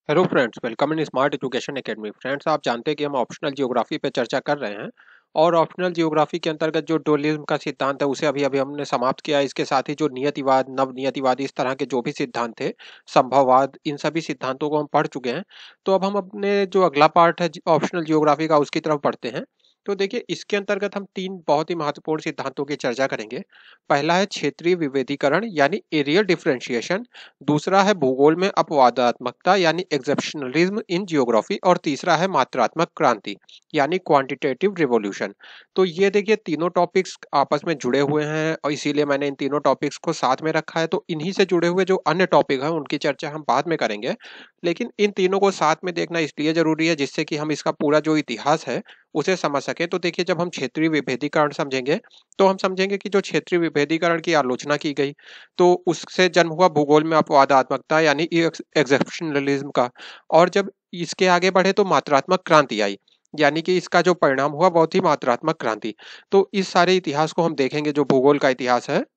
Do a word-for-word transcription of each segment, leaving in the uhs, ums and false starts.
Hello friends, welcome in smart education academy. Friends, आप जानते हैं कि हम ऑप्शनल जियोग्राफी पे चर्चा कर रहे हैं और ऑप्शनल जियोग्राफी के अंतर्गत जो डुअलिज्म का सिद्धांत है उसे अभी अभी हमने समाप्त किया है। इसके साथ ही जो नियतिवाद, नव नियतिवाद, इस तरह के जो भी सिद्धांत थे, संभववाद, इन सभी सिद्धांतों को हम पढ़ चुके हैं। तो अब हम अपने जो अगला पार्ट है ऑप्शनल जियोग्राफी का, उसकी तरफ बढ़ते हैं। तो देखिए, इसके अंतर्गत हम तीन बहुत ही महत्वपूर्ण सिद्धांतों की चर्चा करेंगे। पहला है क्षेत्रीय विभेदीकरण यानी एरियल डिफरेंशिएशन। दूसरा है भूगोल में अपवादात्मकता यानी एक्सेप्शनलिज्म इन जियोग्राफी। और तीसरा है मात्रात्मक क्रांति यानी क्वांटिटेटिव रिवॉल्यूशन। तो ये देखिए, तीनों टॉपिक्स आपस में जुड़े हुए हैं और इसीलिए मैंने इन तीनों टॉपिक्स को साथ में रखा है। तो इन्हीं से जुड़े हुए जो अन्य टॉपिक हैं उनकी चर्चा हम बाद में करेंगे, लेकिन इन तीनों को साथ में देखना इसलिए जरूरी है जिससे कि हम इसका पूरा जो इतिहास है उसे समझ सके। तो देखिए, जब हम क्षेत्रीय विभेदीकरण समझेंगे तो हम समझेंगे कि जो क्षेत्रीय विभेदीकरण की आलोचना की गई, तो उससे जन्म हुआ भूगोल में अपवादात्मकता यानी एक्सेप्शनलिज्म का। और जब इसके आगे बढ़े तो मात्रात्मक क्रांति आई, यानी कि इसका जो परिणाम हुआ बहुत ही मात्रात्मक क्रांति। तो इस सारे इतिहास को हम देखेंगे, जो भूगोल का इतिहास है।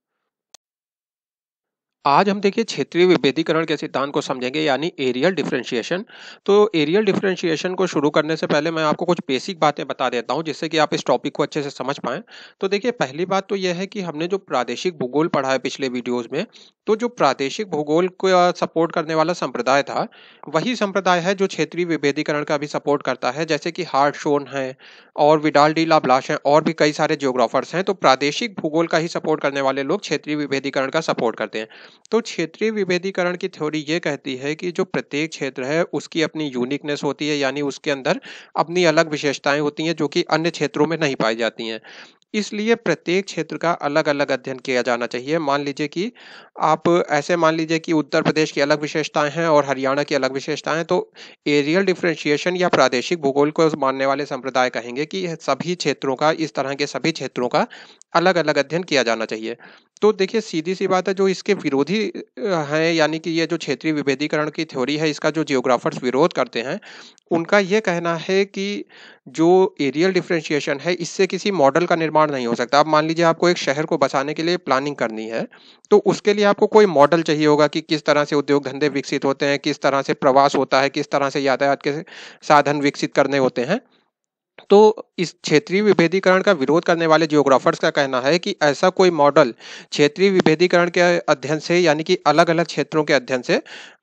आज हम देखिए क्षेत्रीय विभेदीकरण के सिद्धांत को समझेंगे यानी एरियल डिफरेंशिएशन। तो एरियल डिफरेंशिएशन को शुरू करने से पहले मैं आपको कुछ बेसिक बातें बता देता हूं जिससे कि आप इस टॉपिक को अच्छे से समझ पाएं। तो देखिए, पहली बात तो यह है कि हमने जो प्रादेशिक भूगोल पढ़ा है पिछले वीडियोस में, तो जो प्रादेशिक भूगोल को सपोर्ट करने वाला संप्रदाय था, वही संप्रदाय है जो क्षेत्रीय विभेदीकरण का भी सपोर्ट करता है। जैसे कि हार्टशोन है और विडाल डी ला ब्लाश हैं और भी कई सारे जियोग्राफर्स हैं। तो प्रादेशिक भूगोल का ही सपोर्ट करने वाले लोग क्षेत्रीय विभेदीकरण का सपोर्ट करते हैं। तो क्षेत्रीय विभेदीकरण की थ्योरी ये कहती है कि जो प्रत्येक क्षेत्र है उसकी अपनी यूनिकनेस होती है, यानी उसके अंदर अपनी अलग विशेषताएं होती हैं जो कि अन्य क्षेत्रों में नहीं पाई जाती हैं। इसलिए प्रत्येक क्षेत्र का अलग अलग अध्ययन किया जाना चाहिए। मान लीजिए कि आप ऐसे मान लीजिए कि उत्तर प्रदेश की अलग विशेषताएं हैं और हरियाणा की अलग विशेषताएं हैं, तो एरियल डिफरेंशिएशन या प्रादेशिक भूगोल को मानने वाले संप्रदाय कहेंगे कि सभी क्षेत्रों का, इस तरह के सभी क्षेत्रों का अलग अलग अध्ययन किया जाना चाहिए। तो देखिए, सीधी सी बात है, जो इसके विरोधी हैं, यानी कि ये जो क्षेत्रीय विभेदीकरण की थ्योरी है, इसका जो जियोग्राफर्स विरोध करते हैं, उनका ये कहना है कि जो एरियल डिफरेंशिएशन है इससे किसी मॉडल का निर्माण नहीं हो सकता। अब मान लीजिए आपको एक शहर को बसाने के लिए प्लानिंग करनी है, तो उसके लिए आपको कोई मॉडल चाहिए होगा कि किस तरह से उद्योग धंधे विकसित होते हैं, किस तरह से प्रवास होता है, किस तरह से यातायात के साधन विकसित करने होते हैं। तो इस क्षेत्रीय विभेदीकरण का विरोध करने वाले जियोग्राफर्स का कहना है कि ऐसा कोई मॉडल क्षेत्रीय विभेदीकरण के अध्ययन से, यानी कि अलग अलग क्षेत्रों के अध्ययन से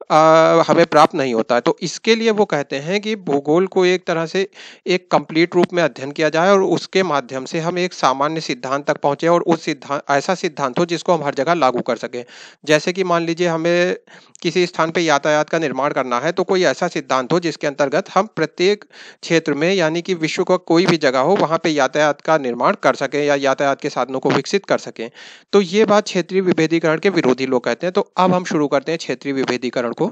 आ, हमें प्राप्त नहीं होता है। तो इसके लिए वो कहते हैं कि भूगोल को एक तरह से एक कंप्लीट रूप में अध्ययन किया जाए और उसके माध्यम से हम एक सामान्य सिद्धांत तक पहुंचे और उस सिद्धांत ऐसा सिद्धांत हो जिसको हम हर जगह लागू कर सकें। जैसे कि मान लीजिए हमें किसी स्थान पे यातायात का निर्माण करना है, तो कोई ऐसा सिद्धांत हो जिसके अंतर्गत हम प्रत्येक क्षेत्र में, यानी कि विश्व का कोई भी जगह हो, वहां पे यातायात का निर्माण कर सकें या यातायात के साधनों को विकसित कर सकें। तो ये बात क्षेत्रीय विभेदीकरण के विरोधी लोग कहते हैं। तो अब हम शुरू करते हैं क्षेत्रीय विभेदीकरण को।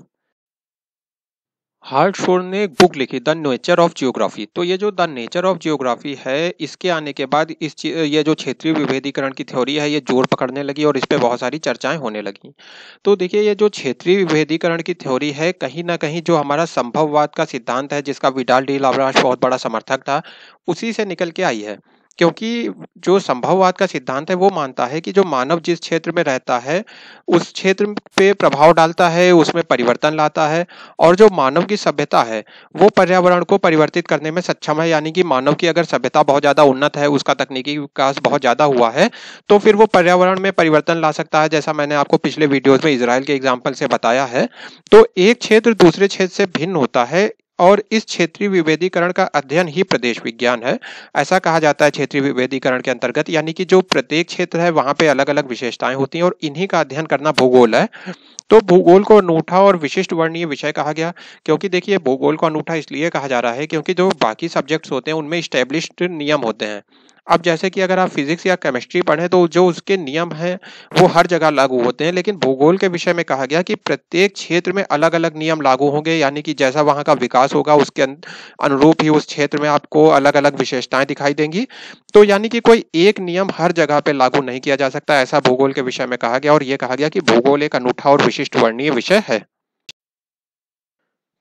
हार्टशोर्न ने एक बुक लिखी, द नेचर ऑफ जियोग्राफी। तो ये जो द नेचर ऑफ जियोग्राफी है, इसके आने के बाद इस ची- ये जो क्षेत्रीय विभेदीकरण की थ्योरी है ये जोर पकड़ने लगी और इस पे बहुत सारी चर्चाएं होने लगी। तो देखिए, ये जो क्षेत्रीय विभेदीकरण की थ्योरी है, कहीं ना कहीं जो हमारा संभववाद का सिद्धांत है जिसका विडाल डी लाब्लाश बहुत बड़ा समर्थक था, उसी से निकल के आई है। क्योंकि जो संभववाद का सिद्धांत है वो मानता है कि जो मानव जिस क्षेत्र में रहता है उस क्षेत्र पे प्रभाव डालता है, उसमें परिवर्तन लाता है। और जो मानव की सभ्यता है वो पर्यावरण को परिवर्तित करने में सक्षम है। यानी कि मानव की अगर सभ्यता बहुत ज्यादा उन्नत है, उसका तकनीकी विकास बहुत ज्यादा हुआ है, तो फिर वो पर्यावरण में परिवर्तन ला सकता है, जैसा मैंने आपको पिछले वीडियोस में इजराइल के एग्जाम्पल से बताया है। तो एक क्षेत्र दूसरे क्षेत्र से भिन्न होता है और इस क्षेत्रीय विभेदीकरण का अध्ययन ही प्रदेश विज्ञान है। ऐसा कहा जाता है क्षेत्रीय विभेदीकरण के अंतर्गत, यानी कि जो प्रत्येक क्षेत्र है वहां पे अलग अलग विशेषताएं होती हैं और इन्हीं का अध्ययन करना भूगोल है। तो भूगोल को अनूठा और विशिष्ट वर्णीय विषय कहा गया। क्योंकि देखिए, भूगोल को अनूठा इसलिए कहा जा रहा है क्योंकि जो बाकी सब्जेक्ट्स होते हैं उनमें स्टेब्लिश्ड नियम होते हैं। अब जैसे कि अगर आप फिजिक्स या केमिस्ट्री पढ़ें तो जो उसके नियम हैं वो हर जगह लागू होते हैं, लेकिन भूगोल के विषय में कहा गया कि प्रत्येक क्षेत्र में अलग अलग नियम लागू होंगे। यानी कि जैसा वहां का विकास होगा उसके अन- अनुरूप ही उस क्षेत्र में आपको अलग अलग विशेषताएं दिखाई देंगी। तो यानी कि कोई एक नियम हर जगह पे लागू नहीं किया जा सकता, ऐसा भूगोल के विषय में कहा गया। और यह कहा गया कि भूगोल एक अनूठा और विशिष्ट वर्णीय विषय है।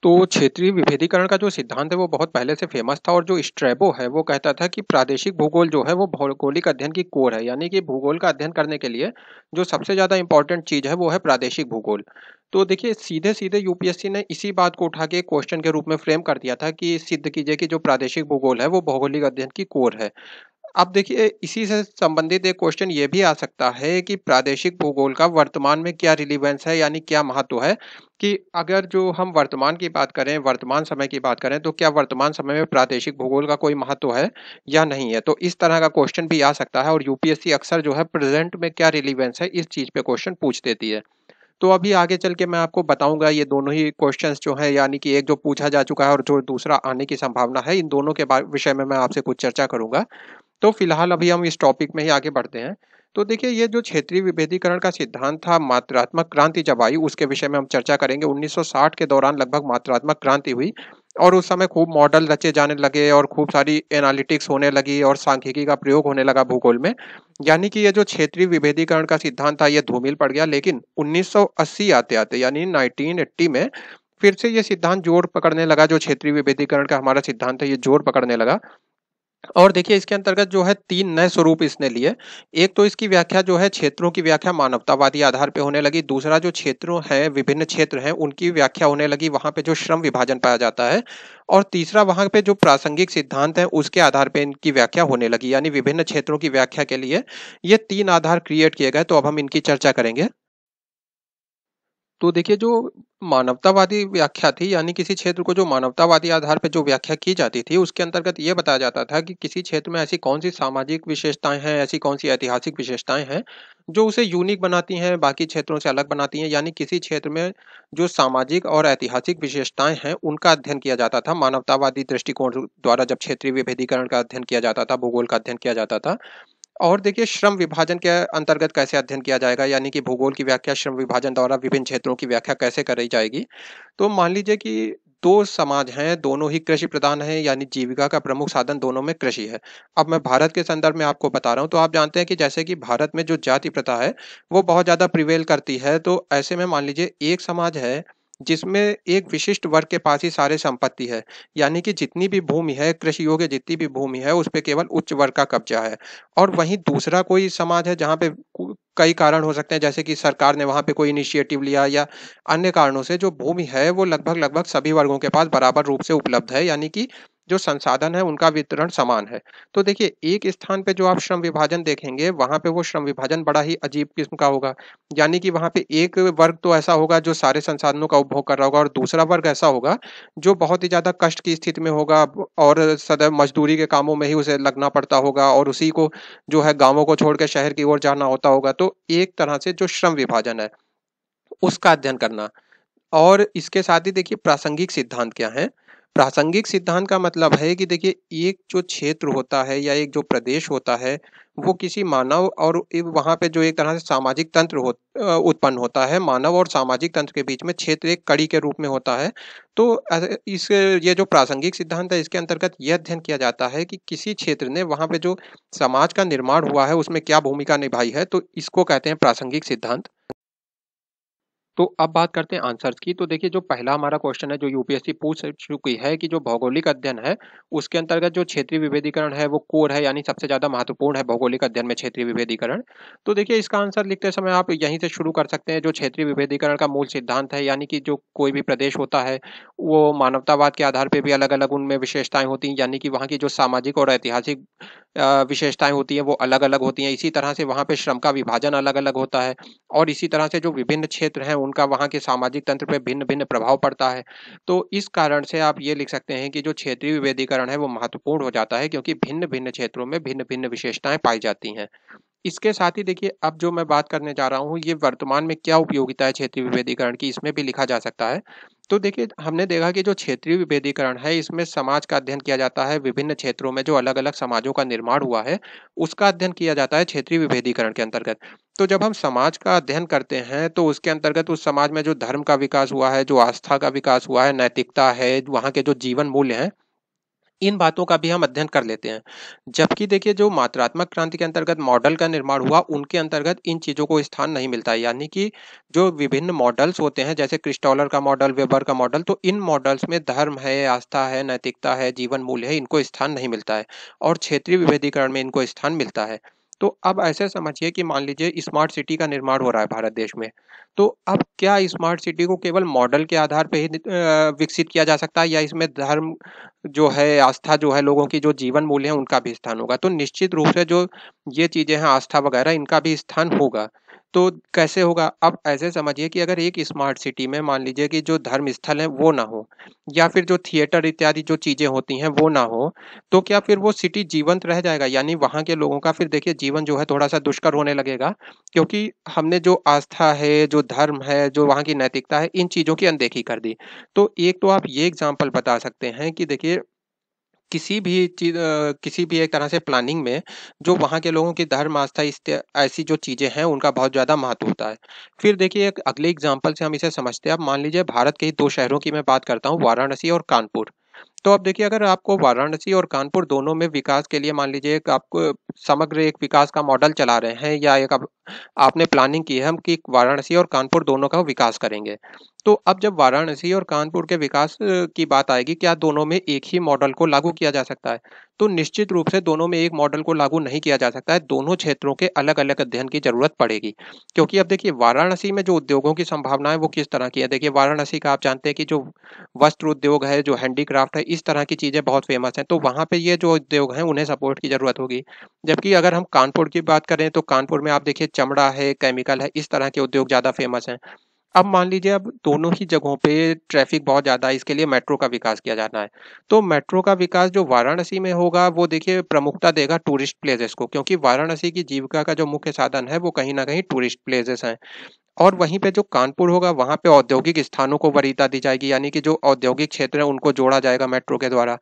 तो क्षेत्रीय विभेदीकरण का जो सिद्धांत है वो बहुत पहले से फेमस था और जो स्ट्रैबो है वो कहता था कि प्रादेशिक भूगोल जो है वो भौगोलिक अध्ययन की कोर है, यानी कि भूगोल का अध्ययन करने के लिए जो सबसे ज्यादा इंपॉर्टेंट चीज है वो है प्रादेशिक भूगोल। तो देखिए सीधे सीधे यूपीएससी ने इसी बात को उठा के क्वेश्चन के रूप में फ्रेम कर दिया था कि सिद्ध कीजिए कि जो प्रादेशिक भूगोल है वो भौगोलिक अध्ययन की कोर है। अब देखिए इसी से संबंधित एक क्वेश्चन ये भी आ सकता है कि प्रादेशिक भूगोल का वर्तमान में क्या रिलीवेंस है, यानी क्या महत्व है। कि अगर जो हम वर्तमान की बात करें, वर्तमान समय की बात करें, तो क्या वर्तमान समय में प्रादेशिक भूगोल का कोई महत्व है या नहीं है। तो इस तरह का क्वेश्चन भी आ सकता है और यूपीएससी अक्सर जो है प्रेजेंट में क्या रिलीवेंस है इस चीज पे क्वेश्चन पूछ देती है। तो अभी आगे चल के मैं आपको बताऊंगा ये दोनों ही क्वेश्चंस जो है, यानी कि एक जो पूछा जा चुका है और जो दूसरा आने की संभावना है, इन दोनों के विषय में मैं आपसे कुछ चर्चा करूंगा। तो फिलहाल अभी हम इस टॉपिक में ही आगे बढ़ते हैं। तो देखिए ये जो क्षेत्रीय विभेदीकरण का सिद्धांत था, मात्रात्मक क्रांति जब आई उसके विषय में हम चर्चा करेंगे। उन्नीस सौ साठ के दौरान लगभग मात्रात्मक क्रांति हुई और उस समय खूब मॉडल रचे जाने लगे और खूब सारी एनालिटिक्स होने लगी और सांख्यिकी का प्रयोग होने लगा भूगोल में। यानी कि ये जो क्षेत्रीय विभेदीकरण का सिद्धांत था ये धूमिल पड़ गया, लेकिन उन्नीस सौ अस्सी आते आते यानी नाइनटीन एट्टी में फिर से ये सिद्धांत जोर पकड़ने लगा। जो क्षेत्रीय विभेदीकरण का हमारा सिद्धांत है ये जोर पकड़ने लगा और देखिए इसके अंतर्गत जो है तीन नए स्वरूप इसने लिए। एक तो इसकी व्याख्या जो है क्षेत्रों की व्याख्या मानवतावादी आधार पे होने लगी। दूसरा जो क्षेत्रों है, विभिन्न क्षेत्र हैं, उनकी व्याख्या होने लगी वहां पे जो श्रम विभाजन पाया जाता है। और तीसरा वहां पे जो प्रासंगिक सिद्धांत है उसके आधार पे इनकी व्याख्या होने लगी, यानी विभिन्न क्षेत्रों की व्याख्या के लिए ये तीन आधार क्रिएट किए गए। तो अब हम इनकी चर्चा करेंगे। तो देखिए जो मानवतावादी व्याख्या थी, यानी किसी क्षेत्र को जो मानवतावादी आधार पर जो व्याख्या की जाती थी उसके अंतर्गत ये बताया जाता था कि किसी क्षेत्र में ऐसी कौन सी सामाजिक विशेषताएं हैं, ऐसी कौन सी ऐतिहासिक विशेषताएं हैं जो उसे यूनिक बनाती हैं, बाकी क्षेत्रों से अलग बनाती हैं। यानी किसी क्षेत्र में जो सामाजिक और ऐतिहासिक विशेषताएं हैं उनका अध्ययन किया जाता था मानवतावादी दृष्टिकोण द्वारा। जब क्षेत्रीय विभेदीकरण का अध्ययन किया जाता था, भूगोल का अध्ययन किया जाता था। और देखिए श्रम विभाजन के अंतर्गत कैसे अध्ययन किया जाएगा, यानी कि भूगोल की व्याख्या श्रम विभाजन द्वारा विभिन्न क्षेत्रों की व्याख्या कैसे करी जाएगी। तो मान लीजिए कि दो समाज हैं, दोनों ही कृषि प्रधान हैं, यानी जीविका का प्रमुख साधन दोनों में कृषि है। अब मैं भारत के संदर्भ में आपको बता रहा हूँ। तो आप जानते हैं कि जैसे कि भारत में जो जाति प्रथा है वो बहुत ज्यादा प्रिवेल करती है। तो ऐसे में मान लीजिए एक समाज है जिसमें एक विशिष्ट वर्ग के पास ही सारे संपत्ति है, यानी कि जितनी भी भूमि है, कृषि योग्य जितनी भी भूमि है उस पे केवल उच्च वर्ग का कब्जा है। और वहीं दूसरा कोई समाज है जहाँ पे कु- कई कारण हो सकते हैं, जैसे कि सरकार ने वहां पे कोई इनिशिएटिव लिया या अन्य कारणों से जो भूमि है वो लगभग लगभग सभी वर्गों के पास बराबर रूप से उपलब्ध है, यानी कि जो संसाधन है उनका वितरण समान है। तो देखिए एक स्थान पे जो आप श्रम विभाजन देखेंगे वहां पे वो श्रम विभाजन बड़ा ही अजीब किस्म का होगा। यानी कि वहां पे एक वर्ग तो ऐसा होगा जो सारे संसाधनों का उपभोग कर रहा होगा और दूसरा वर्ग ऐसा होगा जो बहुत ही ज्यादा कष्ट की स्थिति में होगा और सदैव मजदूरी के कामों में ही उसे लगना पड़ता होगा और उसी को जो है गांवों को छोड़ के शहर की ओर जाना होता होगा। तो एक तरह से जो श्रम विभाजन है उसका अध्ययन करना। और इसके साथ ही देखिए प्रासंगिक सिद्धांत क्या है। प्रासंगिक सिद्धांत का मतलब है कि देखिए एक जो क्षेत्र होता है या एक जो प्रदेश होता है वो किसी मानव और एक वहां पे जो एक तरह से सामाजिक तंत्र हो अ, उत्पन्न होता है। मानव और सामाजिक तंत्र के बीच में क्षेत्र एक कड़ी के रूप में होता है। तो अ, इस ये जो प्रासंगिक सिद्धांत है इसके अंतर्गत यह अध्ययन किया जाता है कि किसी क्षेत्र ने वहां पे जो समाज का निर्माण हुआ है उसमें क्या भूमिका निभाई है। तो इसको कहते हैं प्रासंगिक सिद्धांत। तो अब बात करते हैं आंसर्स की। तो देखिए जो पहला हमारा क्वेश्चन है जो यूपीएससी पूछ चुकी है कि जो भौगोलिक अध्ययन है उसके अंतर्गत जो क्षेत्रीय विभेदीकरण है वो कोर है, यानी सबसे ज्यादा महत्वपूर्ण है भौगोलिक अध्ययन में क्षेत्रीय विभेदीकरण। तो देखिए इसका आंसर लिखते समय आप यहीं से शुरू कर सकते हैं। जो क्षेत्रीय विभेदीकरण का मूल सिद्धांत है, यानी कि जो कोई भी प्रदेश होता है वो मानवतावाद के आधार पर भी अलग अलग उनमें विशेषताएं होती हैं, यानी कि वहाँ की जो सामाजिक और ऐतिहासिक अ, विशेषताएं होती हैं वो अलग अलग होती हैं। इसी तरह से वहाँ पे श्रम का विभाजन अलग अलग होता है और इसी तरह से जो विभिन्न क्षेत्र हैं उनका वहाँ के सामाजिक तंत्र पे भिन्न भिन्न प्रभाव पड़ता है। तो इस कारण से आप ये लिख सकते हैं कि जो क्षेत्रीय विभेदीकरण है वो महत्वपूर्ण हो जाता है क्योंकि भिन्न भिन्न क्षेत्रों में भिन्न भिन्न विशेषताएं पाई जाती हैं। इसके साथ ही देखिए अब जो मैं बात करने जा रहा हूँ ये वर्तमान में क्या उपयोगिता है क्षेत्रीय विभेदीकरण की, इसमें भी लिखा जा सकता है। तो देखिए हमने देखा कि जो क्षेत्रीय विभेदीकरण है इसमें समाज का अध्ययन किया जाता है। विभिन्न क्षेत्रों में जो अलग अलग समाजों का निर्माण हुआ है उसका अध्ययन किया जाता है क्षेत्रीय विभेदीकरण के अंतर्गत। तो जब हम समाज का अध्ययन करते हैं तो उसके अंतर्गत उस समाज में जो धर्म का विकास हुआ है, जो आस्था का विकास हुआ है, नैतिकता है, वहाँ के जो जीवन मूल्य हैं, इन बातों का भी हम अध्ययन कर लेते हैं। जबकि देखिए जो मात्रात्मक क्रांति के अंतर्गत मॉडल का निर्माण हुआ, उनके अंतर्गत इन चीज़ों को स्थान नहीं मिलता है। यानी कि जो विभिन्न मॉडल्स होते हैं, जैसे क्रिस्टॉलर का मॉडल, वेबर का मॉडल, तो इन मॉडल्स में धर्म है, आस्था है, नैतिकता है, जीवन मूल्य है, इनको स्थान नहीं मिलता है और क्षेत्रीय विभेदीकरण में इनको स्थान मिलता है। तो अब ऐसे समझिए कि मान लीजिए स्मार्ट सिटी का निर्माण हो रहा है भारत देश में। तो अब क्या स्मार्ट सिटी को केवल मॉडल के आधार पे ही अ, विकसित किया जा सकता है, या इसमें धर्म जो है, आस्था जो है, लोगों की जो जीवन मूल्य है, उनका भी स्थान होगा? तो निश्चित रूप से जो ये चीज़ें हैं, आस्था वगैरह, इनका भी स्थान होगा। तो कैसे होगा? अब ऐसे समझिए कि अगर एक स्मार्ट सिटी में मान लीजिए कि जो धर्म स्थल है वो ना हो, या फिर जो थिएटर इत्यादि जो चीज़ें होती हैं वो ना हो, तो क्या फिर वो सिटी जीवंत रह जाएगा? यानी वहाँ के लोगों का फिर देखिए जीवन जो है थोड़ा-सा दुष्कर होने लगेगा, क्योंकि हमने जो आस्था है, जो धर्म है, जो वहाँ की नैतिकता है, इन चीज़ों की अनदेखी कर दी। तो एक तो आप ये एग्ज़ाम्पल बता सकते हैं कि देखिए किसी भी चीज़ अ, किसी भी एक तरह से प्लानिंग में जो वहाँ के लोगों की धर्म, आस्था, इस त ऐसी जो चीज़ें हैं, उनका बहुत ज़्यादा महत्व होता है। फिर देखिए एक अगले एग्ज़ाम्पल से हम इसे समझते हैं। अब मान लीजिए भारत के ही दो शहरों की मैं बात करता हूँ, वाराणसी और कानपुर। तो अब देखिए अगर आपको वाराणसी और कानपुर दोनों में विकास के लिए मान लीजिए एक आपको समग्र एक विकास का मॉडल चला रहे हैं, या एक अब आपने प्लानिंग की है हम कि वाराणसी और कानपुर दोनों का विकास करेंगे। तो अब जब वाराणसी और कानपुर के विकास अ, की बात आएगी, क्या दोनों में एक ही मॉडल को लागू किया जा सकता है? तो निश्चित रूप से दोनों में एक मॉडल को लागू नहीं किया जा सकता है। दोनों क्षेत्रों के अलग-अलग अध्ययन की ज़रूरत पड़ेगी। क्योंकि अब देखिए वाराणसी में जो उद्योगों की संभावनाएँ वो किस तरह की है? देखिए वाराणसी का आप जानते हैं कि जो वस्त्र उद्योग है, जो हैंडीक्राफ्ट है, इस तरह की चीज़ें बहुत फ़ेमस हैं। तो वहाँ पे ये जो उद्योग हैं, उन्हें सपोर्ट की ज़रूरत होगी। जबकि अगर हम कानपुर की बात करें, तो कानपुर में आप देखिए चमड़ा है, केमिकल है, इस तरह के उद्योग ज़्यादा फ़ेमस हैं। अब मान लीजिए अब दोनों ही जगहों पे ट्रैफ़िक बहुत ज़्यादा है, इसके लिए मेट्रो का विकास किया जाना है। तो मेट्रो का विकास जो वाराणसी में होगा, वो देखिए प्रमुखता देगा टूरिस्ट प्लेसेस को, क्योंकि वाराणसी की जीविका का जो मुख्य साधन है, वो कहीं न कहीं टूरिस्ट प्लेसेस हैं। और वहीं पे जो कानपुर होगा, वहाँ पे औद्योगिक स्थानों को वरीयता दी जाएगी, यानी कि जो औद्योगिक क्षेत्र है, उनको जोड़ा जाएगा मेट्रो के द्वारा।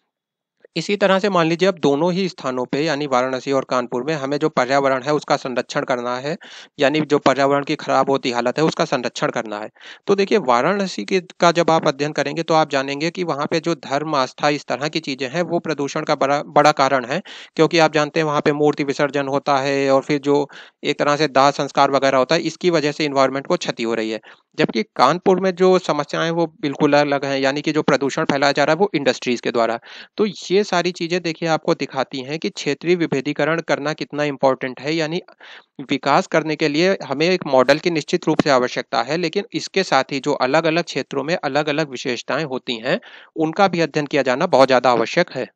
इसी तरह से मान लीजिए अब दोनों ही स्थानों पे, यानी वाराणसी और कानपुर में हमें जो पर्यावरण है उसका संरक्षण करना है, यानी जो पर्यावरण की खराब होती हालत है उसका संरक्षण करना है। तो देखिए वाराणसी के का जब आप अध्ययन करेंगे तो आप जानेंगे कि वहाँ पे जो धर्म, आस्था, इस तरह की चीज़ें हैं वो प्रदूषण का बड़ा बड़ा कारण है। क्योंकि आप जानते हैं वहाँ पे मूर्ति विसर्जन होता है, और फिर जो एक तरह से दाह संस्कार वगैरह होता है, इसकी वजह से एनवायरनमेंट को क्षति हो रही है। जबकि कानपुर में जो समस्याएँ हैं वो बिल्कुल अलग हैं, यानी कि जो प्रदूषण फैलाया जा रहा है वो इंडस्ट्रीज़ के द्वारा। तो ये सारी चीज़ें देखिए आपको दिखाती हैं कि क्षेत्रीय विभेदीकरण करना कितना इम्पोर्टेंट है, यानी विकास करने के लिए हमें एक मॉडल की निश्चित रूप से आवश्यकता है, लेकिन इसके साथ ही जो अलग-अलग क्षेत्रों में अलग-अलग विशेषताएँ होती हैं, उनका भी अध्ययन किया जाना बहुत ज़्यादा आवश्यक है।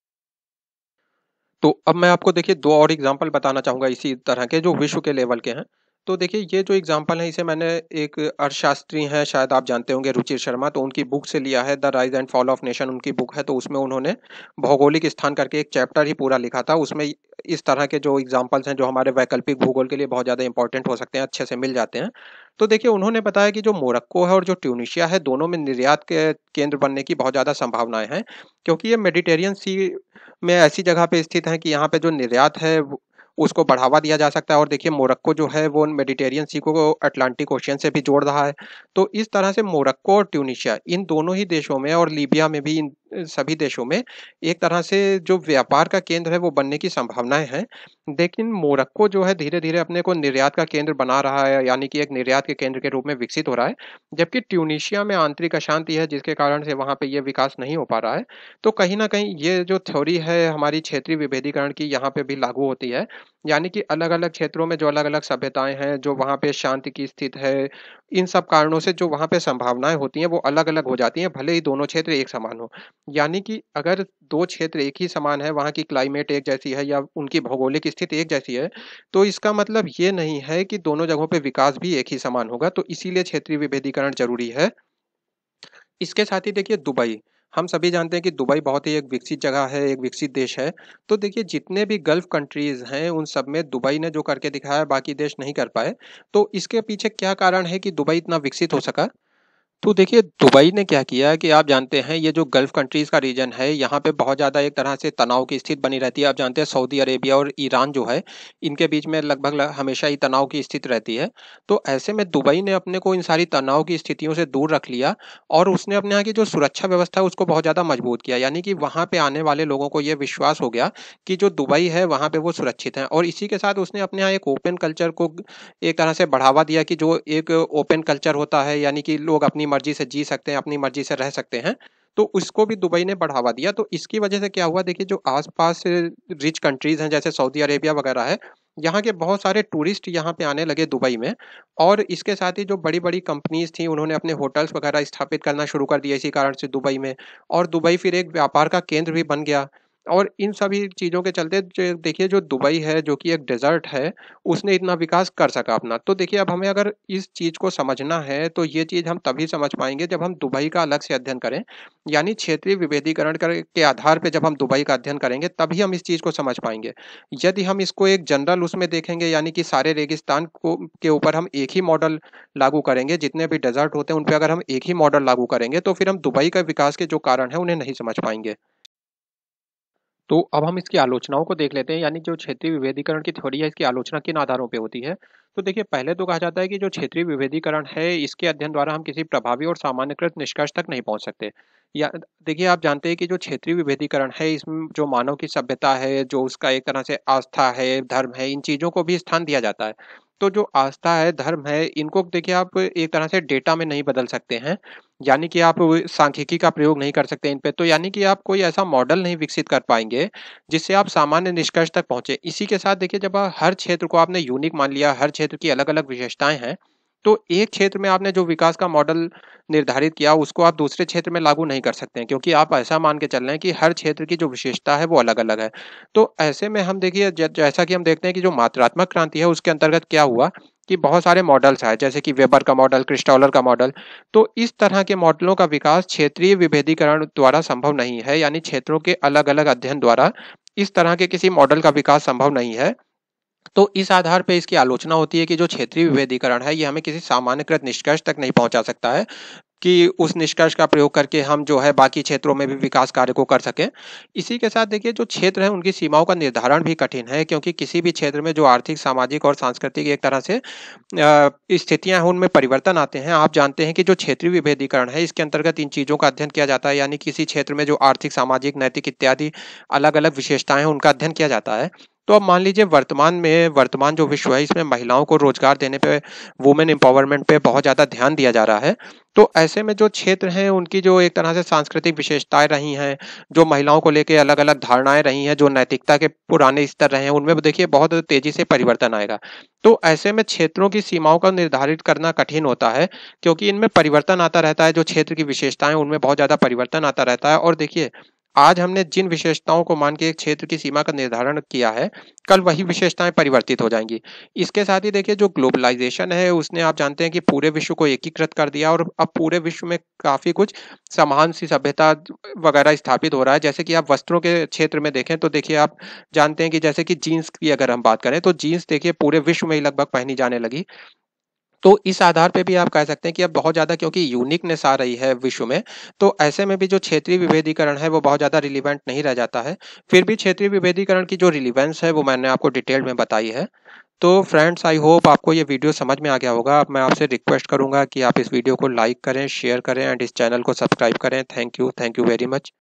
तो अब मैं आपको देखिए दो और एग्ज़ाम्पल बताना चाहूँगा इसी तरह के, जो विश्व के लेवल के हैं। तो देखिए ये जो एग्ज़ाम्पल है, इसे मैंने एक अर्थशास्त्री हैं, शायद आप जानते होंगे, रुचिर शर्मा, तो उनकी बुक से लिया है, the rise and fall of nation उनकी बुक है। तो उसमें उन्होंने भौगोलिक स्थान करके एक चैप्टर ही पूरा लिखा था। उसमें इस तरह के जो एग्ज़ाम्पल्स हैं, जो हमारे वैकल्पिक भूगोल के लिए बहुत ज़्यादा इम्पोर्टेंट हो सकते हैं, अच्छे से मिल जाते हैं। तो देखिए उन्होंने बताया कि जो मोरक्को है और जो ट्यूनीशिया है, दोनों में निर्यात के केंद्र बनने की बहुत ज़्यादा संभावनाएँ हैं। क्योंकि ये मेडिटेरियन सी में ऐसी जगह पे स्थित हैं कि यहाँ पे जो निर्यात है वो उसको बढ़ावा दिया जा सकता है, और देखिए मोरक्को जो है वो मेडिटेरियन सी को अटलांटिक ओशियन से भी जोड़ रहा है। तो इस तरह से मोरक्को और ट्यूनीशिया, इन दोनों ही देशों में, और लीबिया में भी, इन सभी देशों में एक तरह से जो व्यापार का केंद्र है वो बनने की संभावनाएँ हैं। लेकिन मोरक्को जो है धीरे-धीरे अपने को निर्यात का केंद्र बना रहा है, यानी कि एक निर्यात के केंद्र के रूप में विकसित हो रहा है। जबकि ट्यूनीशिया में आंतरिक अशांति है, जिसके कारण से वहाँ पे ये विकास नहीं हो पा रहा है। तो कहीं न कहीं ये जो थ्योरी है हमारी क्षेत्रीय विभेदीकरण की, यहाँ पे भी लागू होती है। यानी कि अलग-अलग क्षेत्रों में जो अलग-अलग सभ्यताएँ हैं, जो वहाँ पे शांति की स्थिति है, इन सब कारणों से जो वहाँ पे संभावनाएँ होती हैं वो अलग-अलग हो जाती हैं, भले ही दोनों क्षेत्र एक समान हों। यानी कि अगर दो क्षेत्र एक ही समान है, वहाँ की क्लाइमेट एक जैसी है, या उनकी भौगोलिक स्थिति एक जैसी है, तो इसका मतलब ये नहीं है कि दोनों जगहों पे विकास भी एक ही समान होगा। तो इसीलिए क्षेत्रीय विभेदीकरण ज़रूरी है। इसके साथ ही देखिए दुबई, हम सभी जानते हैं कि दुबई बहुत ही एक विकसित जगह है, एक विकसित देश है। तो देखिए जितने भी गल्फ़ कंट्रीज़ हैं, उन सब में दुबई ने जो करके दिखाया, बाकी देश नहीं कर पाए। तो इसके पीछे क्या कारण है कि दुबई इतना विकसित हो सका? तो देखिए दुबई ने क्या किया कि आप जानते हैं ये जो गल्फ कंट्रीज़ का रीजन है, यहाँ पे बहुत ज़्यादा एक तरह से तनाव की स्थिति बनी रहती है। आप जानते हैं सऊदी अरेबिया और ईरान जो है, इनके बीच में लगभग ल हमेशा ही तनाव की स्थिति रहती है। तो ऐसे में दुबई ने अपने को इन सारी तनाव की स्थितियों से दूर रख लिया और उसने अपने यहाँ की जो सुरक्षा व्यवस्था है उसको बहुत ज़्यादा मजबूत किया। यानी कि वहाँ पे आने वाले लोगों को ये विश्वास हो गया कि जो दुबई है वहाँ पे वो सुरक्षित हैं और इसी के साथ उसने अपने यहाँ एक ओपन कल्चर को एक तरह से बढ़ावा दिया कि जो एक ओपन कल्चर होता है यानी कि लोग अपनी मर्जी से जी सकते हैं, अपनी मर्जी से रह सकते हैं, तो उसको भी दुबई ने बढ़ावा दिया। तो इसकी वजह से क्या हुआ देखिए जो आस-पास रिच कंट्रीज़ हैं जैसे सऊदी अरेबिया वगैरह है, यहाँ के बहुत सारे टूरिस्ट यहाँ पे आने लगे दुबई में और इसके साथ ही जो बड़ी-बड़ी कंपनीज़ थी उन्होंने अपने होटल्स वगैरह स्थापित करना शुरू कर दिए इसी कारण से दुबई में और दुबई फिर एक व्यापार का केंद्र भी बन गया। और इन सभी चीज़ों के चलते जो देखिए जो दुबई है जो कि एक डेज़र्ट है, उसने इतना विकास कर सका अपना। तो देखिए अब हमें अगर इस चीज़ को समझना है तो ये चीज़ हम तभी समझ पाएँगे जब हम दुबई का अलग से अध्ययन करें। यानी क्षेत्रीय विभेदीकरण कर के आधार पे जब हम दुबई का अध्ययन करेंगे तभी हम इस चीज़ को समझ पाएँगे। यदि हम इसको एक जनरल उसमें देखेंगे यानी कि सारे रेगिस्तान को के ऊपर हम एक ही मॉडल लागू करेंगे, जितने भी डेज़र्ट होते हैं उन पे अगर हम एक ही मॉडल लागू करेंगे तो फिर हम दुबई का विकास के जो कारण हैं उन्हें नहीं समझ पाएँगे। तो अब हम इसकी आलोचनाओं को देख लेते हैं यानी जो क्षेत्रीय विभेदीकरण की थ्योरी है इसकी आलोचना किन आधारों पे होती है। तो देखिए पहले तो कहा जाता है कि जो क्षेत्रीय विभेदीकरण है इसके अध्ययन द्वारा हम किसी प्रभावी और सामान्यकृत निष्कर्ष तक नहीं पहुंच सकते। या देखिए आप जानते हैं कि जो क्षेत्रीय विभेदीकरण है इसमें जो मानव की सभ्यता है जो उसका एक तरह से आस्था है धर्म है इन चीज़ों को भी स्थान दिया जाता है। तो जो आस्था है धर्म है इनको देखिए आप एक तरह से डेटा में नहीं बदल सकते हैं। यानी कि आप वो सांख्यिकी का प्रयोग नहीं कर सकते इन पे, तो यानी कि आप कोई ऐसा मॉडल नहीं विकसित कर पाएँगे, जिससे आप सामान्य निष्कर्ष तक पहुँचे। इसी के साथ देखिए जब आ, हर क्षेत्र को आपने यूनिक मान लिया, हर क्षेत्र की अलग-अलग विशेषताएँ हैं, तो एक क्षेत्र में आपने जो विकास का मॉडल निर्धारित किया, उसको आप दूसरे क्षेत्र में लागू नहीं कर सकते हैं, क्योंकि आप ऐसा मान के चल रहे हैं कि हर क्षेत्र की जो विशेषता है, वो अलग-अलग है। तो ऐसे में हम देखिए ज जैसा कि हम देखते हैं कि जो मात्रात्मक क्रांति है, उसके अंतर्गत क्या हुआ कि बहुत सारे मॉडल्स आए, जैसे कि वेबर का मॉडल, क्रिस्टॉलर का मॉडल। तो इस तरह के मॉडलों का विकास क्षेत्रीय विभेदीकरण द्वारा संभव नहीं है, यानी क्षेत्रों के अलग-अलग अध्ययन द्वारा इस तरह के किसी मॉडल का विकास संभव नहीं है। तो इस आधार पे इसकी आलोचना होती है कि जो क्षेत्रीय विभेदीकरण है, ये हमें किसी सामान्यकृत निष्कर्ष तक नहीं पहुँचा सकता है कि उस निष्कर्ष का प्रयोग करके हम जो है बाकी क्षेत्रों में भी विकास कार्य को कर सकें। इसी के साथ देखिए जो क्षेत्र हैं उनकी सीमाओं का निर्धारण भी कठिन है क्योंकि किसी भी क्षेत्र में जो आर्थिक, सामाजिक और सांस्कृतिक एक तरह से अ, स्थितियाँ हैं उनमें परिवर्तन आते हैं। आप जानते हैं कि जो क्षेत्रीय विभेदीकरण है इसके अंतर्गत इन चीज़ों का अध्ययन किया जाता है यानी किसी क्षेत्र में जो आर्थिक, सामाजिक, नैतिक इत्यादि अलग-अलग विशेषताएँ हैं उनका अध्ययन किया जाता है। तो अब मान लीजिए वर्तमान में वर्तमान जो विश्व है इसमें महिलाओं को रोज़गार देने पे, वुमेन एम्पावरमेंट पे बहुत ज़्यादा ध्यान दिया जा रहा है। तो ऐसे में जो क्षेत्र हैं उनकी जो एक तरह से सांस्कृतिक विशेषताएँ रही हैं, जो महिलाओं को लेके अलग-अलग धारणाएँ रही हैं, जो नैतिकता के पुराने स्तर रहे हैं, उनमें भी देखिए बहुत तेज़ी से परिवर्तन आएगा। तो ऐसे में क्षेत्रों की सीमाओं का निर्धारित करना कठिन होता है, क्योंकि इनमें परिवर्तन आता रहता है, जो क्षेत्र की विशेषताएँ हैं उनमें बहुत ज़्यादा परिवर्तन आता रहता है और देखिए, आज हमने जिन विशेषताओं को मान के एक क्षेत्र की सीमा का निर्धारण किया है, कल वही विशेषताएँ परिवर्तित हो जाएँगी। इसके साथ ही देखिए जो ग्लोबलाइज़ेशन है उसने आप जानते हैं कि पूरे विश्व को एकीकृत कर दिया और अब पूरे विश्व में काफ़ी कुछ समान सी सभ्यता वगैरह स्थापित हो रहा है। जैसे कि आप वस्त्रों के क्षेत्र में देखें तो देखिए आप जानते हैं कि जैसे कि जीन्स की अगर हम बात करें तो जीन्स देखिए पूरे विश्व में ही लगभग पहनी जाने लगी। तो इस आधार पे भी आप कह सकते हैं कि अब बहुत ज़्यादा क्योंकि यूनिकनेस आ रही है विश्व में, तो ऐसे में भी जो क्षेत्रीय विभेदीकरण है वो बहुत ज़्यादा रिलेवेंट नहीं रह जाता है। फिर भी क्षेत्रीय विभेदीकरण की जो रिलेवेंस है वो मैंने आपको डिटेल में बताई है। तो फ्रेंड्स आई होप आपको ये वीडियो समझ में आ गया होगा। अब मैं आपसे रिक्वेस्ट करूँगा कि आप इस वीडियो को लाइक करें, शेयर करें एंड इस चैनल को सब्सक्राइब करें। Thank you, thank you very much.